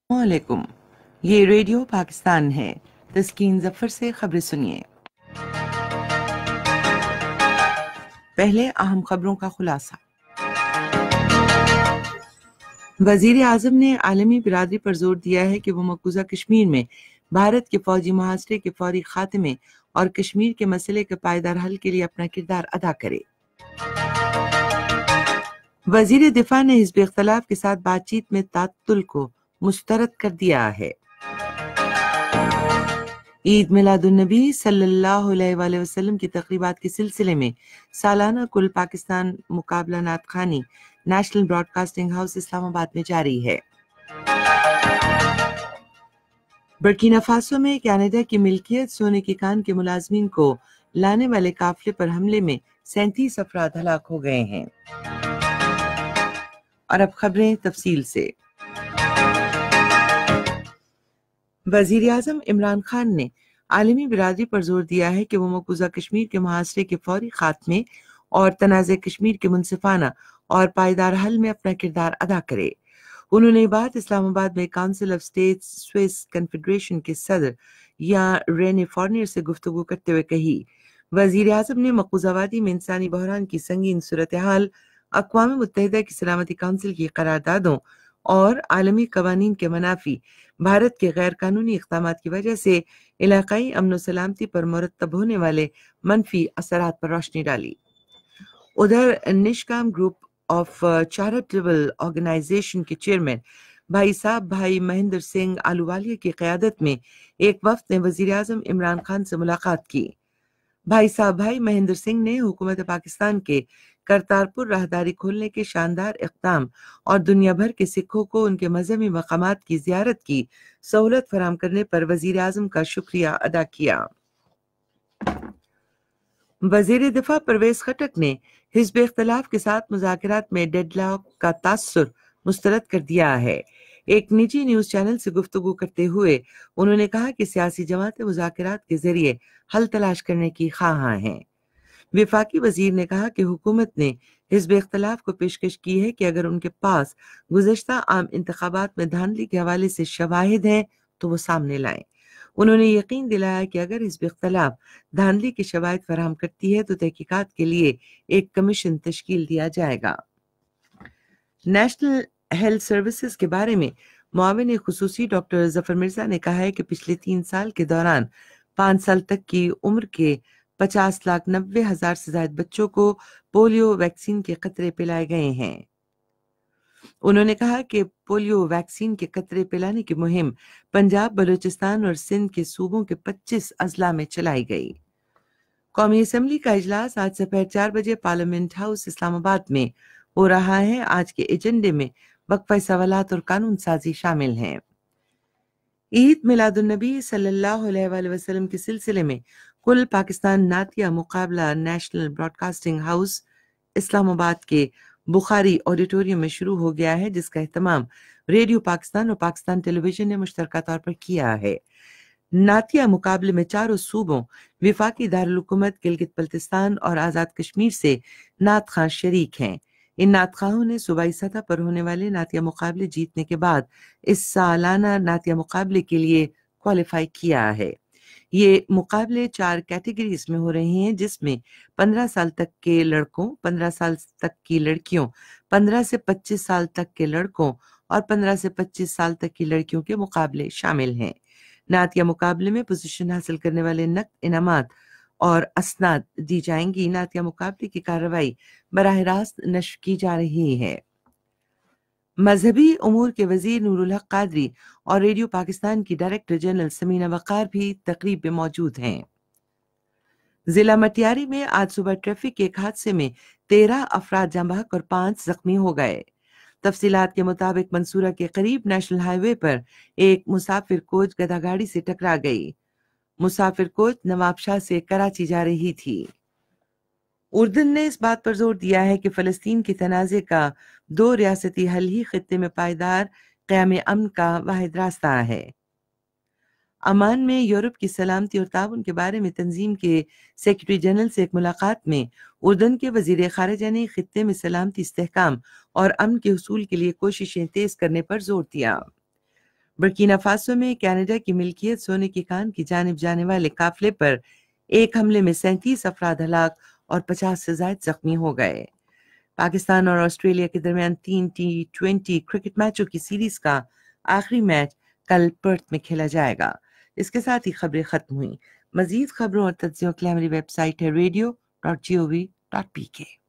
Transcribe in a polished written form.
السلام علیکم، یہ ریڈیو پاکستان ہے۔ تسکین ظفر سے خبریں سنیے۔ پہلے اہم خبروں کا خلاصہ۔ وزیر اعظم نے عالمی برادری پر زور دیا ہے کہ وہ مقبوضہ کشمیر میں بھارت کے فوجی محاصرے کے فوری خاتمے اور کشمیر کے مسئلے کے پائیدار حل کے لیے اپنا کردار ادا کرے۔ وزیر دفاع نے حزب اختلاف کے ساتھ بات چیت میں تعطل کو مسترد کر دیا ہے۔ عید میلاد النبی صلی اللہ علیہ وآلہ وسلم کی تقریبات کے سلسلے میں سالانہ کل پاکستان مقابلہ نعت خوانی National Broadcasting House Islamabad میں جاری ہے۔ برکینا فاسو میں کینیڈا کی ملکیت سونے کی کان کے ملازمین کو لانے والے قافلے پر حملے میں 37 افراد ہلاک ہو گئے ہیں۔ اور اب خبریں تفصیل سے۔ وزیر اعظم عمران خان نے عالمی برادری پر زور دیا ہے کہ وہ مقبوضہ کشمیر کے محاصرے کے فوری خاتمے اور تنازع کشمیر کے منصفانہ اور پائیدار حل میں اپنا کردار ادا کرے۔ انہوں نے یہ بات اسلام آباد میں Council of States Swiss Confederation کے صدر یا رینی فورنیر سے گفتگو کرتے ہوئے کہی۔ وزیر اعظم نے مقبوضہ وادی میں انسانی بحران کی سنگین صورتحال، اقوام متحدہ کی سلامتی کونسل کی قراردادوں اور عالمی قوانین کے منافی بھارت کے غیر قانونی اقدامات کی وجہ سے علاقائی امن و سلامتی پر مرتب ہونے والے منفی اثرات پر روشنی ڈالی۔ ادھر Nishkam group of charitable organization کے چیئرمین بھائی صاحب بھائی مہندر سنگھ آلووالیہ کی قیادت میں ایک وفد نے وزیر اعظم عمران خان سے ملاقات کی۔ بھائی صاحب بھائی مہندر سنگھ نے حکومت پاکستان کے کرتارپور راہداری کھولنے کے شاندار اقدام اور دنیا بھر کے سکھوں کو ان کے مذہبی مقامات کی زیارت کی سہولت فراہم کرنے پر وزیر اعظم کا شکریہ ادا کیا۔ وزیر دفاع پرویز خٹک نے حزب اختلاف کے ساتھ مذاکرات میں ڈیڈ لاک کا تاثر مسترد کر دیا ہے۔ ایک نجی نیوز چینل سے گفتگو کرتے ہوئے انہوں نے کہا کہ سیاسی جماعتیں مذاکرات کے ذریعے حل تلاش کرنے کی خواہاں ہیں۔ وفاقی وزیر نے کہا کہ حکومت نے حزب اختلاف کو پیشکش کی ہے کہ اگر ان کے پاس گزشتہ عام انتخابات میں دھاندلی کے حوالے سے شواہد ہیں تو وہ سامنے لائیں۔ انہوں نے یقین دلایا کہ اگر حزب اختلاف دھاندلی کے شواہد فراہم کرتی ہے تو تحقیقات کے لیے ایک کمیشن تشکیل دیا جائے گا۔ نیشنل ہیلتھ سروسز کے بارے میں معاون خصوصی ڈاکٹر ظفر مرزا نے کہا ہے کہ پچھلے 3 سال کے دوران 5 سال تک کی عمر کے 50,90,000 سے زائد بچوں کو پولیو ویکسین کے قطرے پلائے گئے ہیں۔ انہوں نے کہا کہ پولیو ویکسین کے قطرے پلانے کی مہم پنجاب، بلوچستان اور سندھ کے صوبوں کے 25 اضلاع میں چلائی گئی۔ قومی اسمبلی کا اجلاس آج دوپہر 4 بجے پارلیمنٹ ہاؤس اسلام آباد میں ہو رہا ہے۔ آج کے ایجنڈے میں وقفہ سوالات اور قانون سازی شامل ہیں۔ عید میلاد النبی صلی اللہ علیہ وآلہ وسلم کے سلسلے میں کل پاکستان نعتیہ مقابلہ National Broadcasting House Islamabad کے بخاری آڈیٹوریم میں شروع ہو گیا ہے، جس کا اہتمام ریڈیو پاکستان اور پاکستان ٹیلی ویژن نے مشترکہ طور پر کیا ہے۔ نعتیہ مقابلے میں چاروں صوبوں، وفاقی دارالحکومت گلگت بلتستان اور آزاد کشمیر سے نعت خواں شریک ہیں۔ ان نعت خواہوں نے صوبائی سطح پر ہونے والے نعتیہ مقابلے جیتنے کے بعد اس سالانہ نعتیہ مقابلے کے لیے کوالیفائی کیا ہے۔ یہ مقابلے 4 کیٹیگریز میں ہو رہے ہیں، جس میں 15 سال تک کے لڑکوں، 15 سال تک کی لڑکیوں، 15 سے 25 سال تک کے لڑکوں اور 15 سے 25 سال تک کی لڑکیوں کے مقابلے شامل ہیں۔ نعتیہ مقابلے میں پوزیشن حاصل کرنے والے نقد انعامات اور اسناد دی جائیں گی۔ نعتیہ مقابلے کی کارروائی براہ راست نشر کی جا رہی ہے۔ مذہبی امور کے وزیر نور الحق قادری اور ریڈیو پاکستان کی ڈائریکٹر جنرل سمینہ وقار بھی تقریب میں موجود ہیں۔ ضلع مٹیاری میں آج صبح ٹریفک کے ایک حادثے میں 13 افراد جاں بحق اور 5 زخمی ہو گئے۔ تفصیلات کے مطابق منصورہ کے قریب نیشنل ہائی وے پر ایک مسافر کوچ گدھا گاڑی سے ٹکرا گئی۔ مسافر کوچ نواب شاہ سے کراچی جا رہی تھی۔ اردن نے اس بات پر زور دیا ہے کہ فلسطین کی تنازع کا 2 ریاستی حل ہی خطے میں پائیدار قیام امن کا واحد راستہ ہے۔ عمان میں یورپ کی سلامتی اور تعاون کے بارے میں تنظیم کے سیکرٹری جنرل سے ایک ملاقات میں اردن کے وزیر خارجہ نے خطے میں سلامتی، استحکام اور امن کے حصول کے لیے کوششیں تیز کرنے پر زور دیا۔ برکینا فاسو میں کینیڈا کی ملکیت سونے کی کان کی جانب جانے والے قافلے پر ایک حملے میں 37 افراد ہلاک اور 50 سے زائد زخمی ہو گئے۔ پاکستان اور آسٹریلیا کے درمیان 3 T20 کرکٹ میچوں کی سیریز کا آخری میچ کل پرتھ میں کھیلا جائے گا۔ اس کے ساتھ ہی خبریں ختم ہوئیں۔ مزید خبروں اور تجزیوں کے لیے ہماری ویب سائٹ ہے radio.gov.pk۔